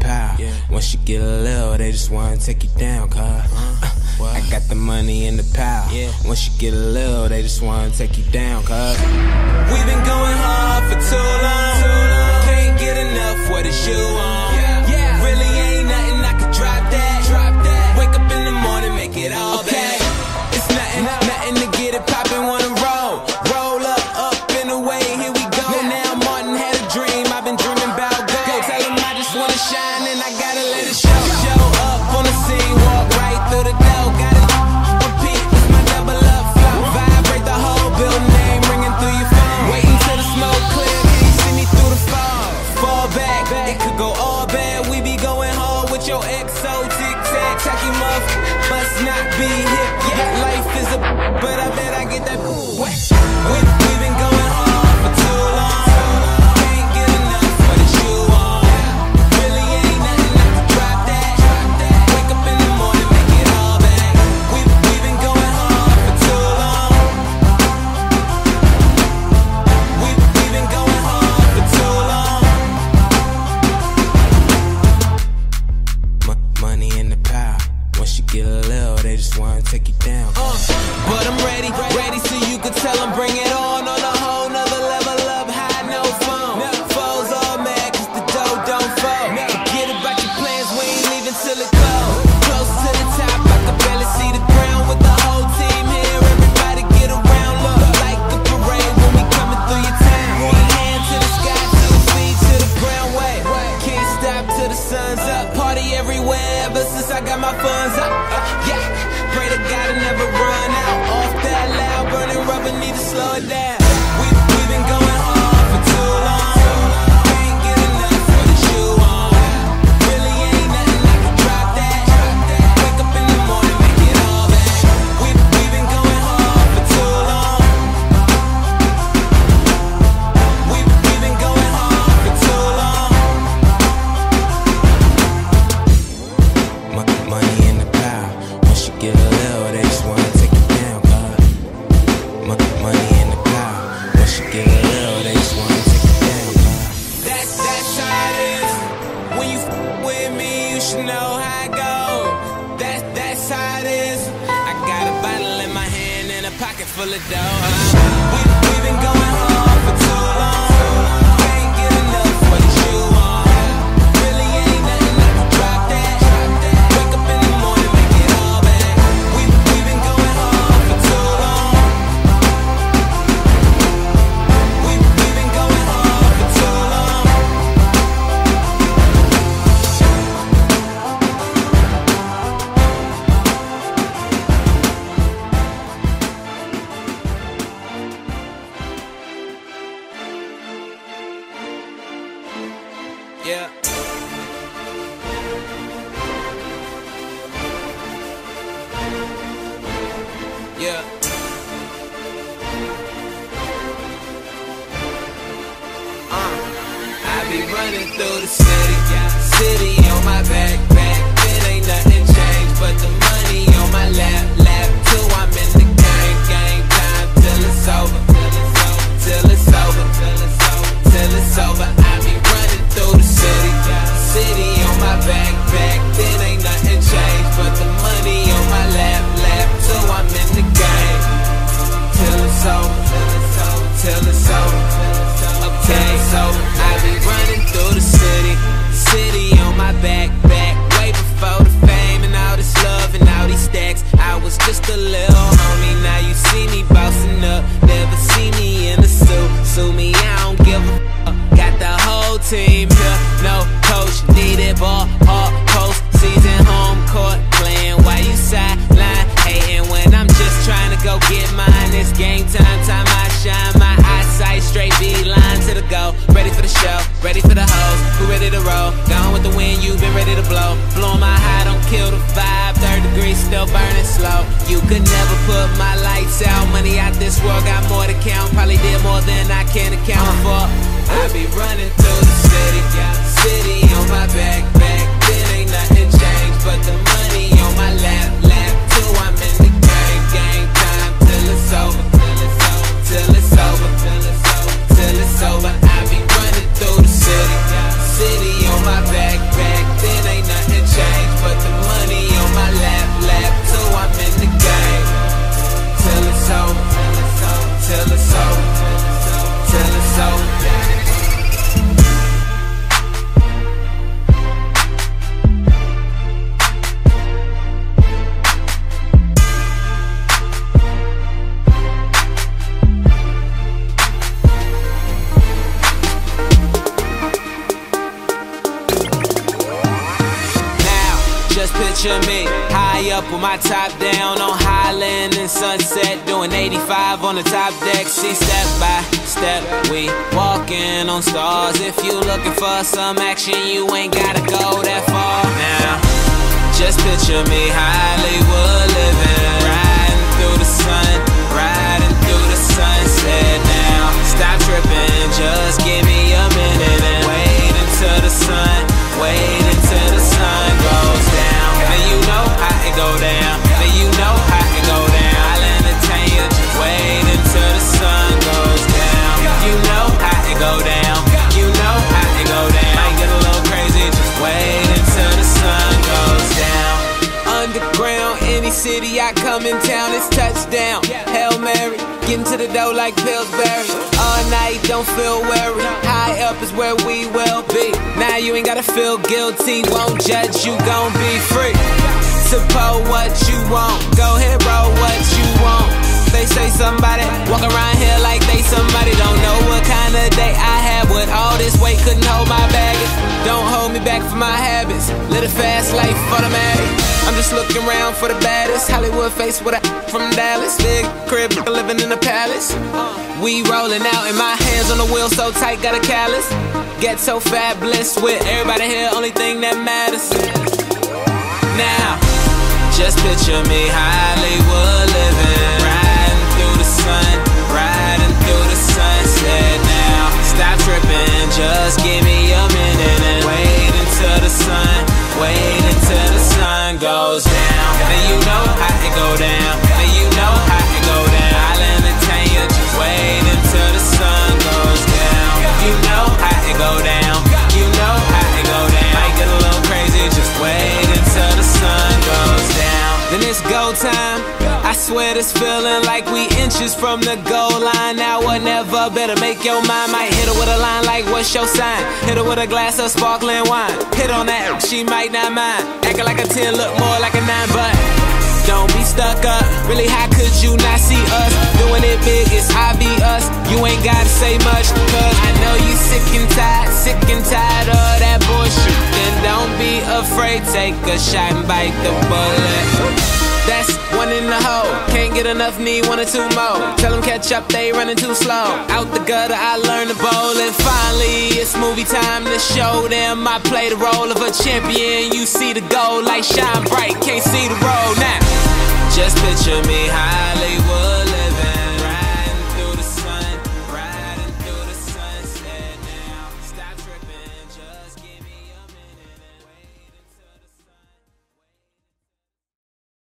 power. Once you get a little, they just wanna take you down, cuz I got the money and the power. Once you get a little, they just wanna take you down, cuz we've been going hard for too long. Can't get enough, what is you on? Really ain't nothing, I could drop that. Wake up in the morning, make it all back. It's nothing to get it poppin', wanna roll up and away, here we go. Now Martin had a dream, I've been dreaming about gold. Tell him I just wanna shine and I gotta let it show. Show up on the scene, walk right through the door. Gotta repeat, it's my double up flow. Vibrate the whole building, name ringing through your phone. Waiting till the smoke clear, can you see me through the fog? Fall back, it could go all bad. We be going hard with your XO, tic-tac, tacky muff. Must not be hip, life is a but I bet I get that wet. We've been going hard for too long. Can't get enough, what is you on? Really ain't nothing, I could drop that. Wake up in the morning, make it all back. We've been going hard for too long. We've been going hard for too long. Money and the power. Once you get a little, they just wanna take you down. But I'm ready so you can tell them bring it on a whole nother level up high, no phone. Foes all mad cause the dough don't fall. Forget about your plans, we ain't leaving till it close. Close to the top, I can barely see the ground with the whole team here. Everybody get around, look like a parade when we coming through your town. One hand to the sky, 2 feet to the ground, wait. Can't stop till the sun's up. Party everywhere ever since I got my funds up. Pray to God I never run out. Off that loud, burning rubber, need to slow it down. We've been going hard for too long. Can't get enough, what is you on? Really ain't nothing, I could drop that. Wake up in the morning, make it all back. We've been going hard for too long. We've been going hard for too long. Money and the power. Once you get a little, they just wanna take you down, cuz money and the power. Once you get a little, they just wanna take you down, cuz that's how it is. When you with me, you should know how it goes. That's how it is. I got a bottle in my hand and a pocket full of dough. We've been going hard for too long. Can't get enough, what is you on? Really ain't nothing, I could drop that. Wake up in the morning, make it all back. We've been going hard for too long. We've been going hard for too long. Yeah. Yeah. I be running through the city on my back. It ain't nothing changed but the money on my lap. Till I'm in the game time till it's over. Till it's over. Till it's over. I be running through the city on my back. It ain't nothing changed but the money on my lap. Till I'm in the game. Till it's over. Till it's over. Okay, so I be running through the city on my back. Way before the fame and all this love and all these stacks. I was just a little homie, now you see me bossing up. Never see me in a suit, sue me, I don't give a fuck. Got the whole team here, no coach needed, ball, hard post, season home court, playing while you sideline, hating when I'm just trying to go get mine. It's game time I shine, my eyesight straight beeline to the go. Ready for the show, ready for the hoes, who ready to roll? Gone with the wind, you been ready to blow. Blowing my high, don't kill the vibe, 3rd degree still burning slow. You could never put my lights out, money out this world, got more to count. Probably did more than I can account for. I be running through the city on my back. It ain't nothing changed but the money on my lap. Till I'm in the game time till it's over. Till it's over. Till it's over. I be running through the city on my back. till it's over, till it's over. Just picture me high up with my top down on Highland and Sunset, doing 85 on the top deck. See, step by step we walking on stars. If you looking for some action, you ain't gotta go that far. Now, just picture me Hollywood living, riding through the sun, riding through the sunset. Now, stop tripping, just give me a minute and wait until the sun, wait until the sun goes down. And you know how it go down, and you know how it go down. I'll entertain you, just wait until the sun goes down. You know how it go down, you know how it go down. Might get a little crazy, just wait until the sun goes down. Underground, any city I come in town, it's touchdown. Hail Mary, getting to the dough like Pillsbury. All night, don't feel worried. High up is where we will be. Now you ain't gotta feel guilty, won't judge, you gon' be free. Suppose what you want, go ahead, bro, what you want. They say somebody walk around here like they somebody. Don't know what kind of day I had with all this weight, couldn't hold my baggage. Don't hold me back for my habits. Live a fast life, automatic. I'm just looking around for the baddest Hollywood face with a from Dallas. Big crib, living in the palace. We rolling out and my hands on the wheel so tight, got a callus. Get so fabulous with everybody here, only thing that matters. Now, just picture me Hollywood living, riding through the sun, riding through the sunset. Now, stop tripping, just give me a minute and wait until the sun, wait until the sun goes down. And you know how it go down, and you know how it go down. I'll entertain you, just wait until the sun goes down. You know how it go down, you know how it go down. Might get a little crazy, just wait until the sun goes down. Then it's go time. I swear this feeling like we inches from the goal line. Now or never, better make your mind. Might hit her with a line like, what's your sign? Hit her with a glass of sparkling wine. Hit on that, she might not mind. Acting like a 10, look more like a 9, but don't be stuck up. Really, how could you not see us? Doing it big, it's obvious. You ain't gotta say much, cause I know you sick and tired of that bullshit. Then don't be afraid, take a shot and bite the bullet. That's one in the hole, can't get enough, need 1 or 2 more. Tell them catch up, they running too slow. Out the gutter, I learned to bowl. And finally, it's movie time to show them I play the role of a champion. You see the goal, like shine bright, can't see the road now. Just picture me Hollywood.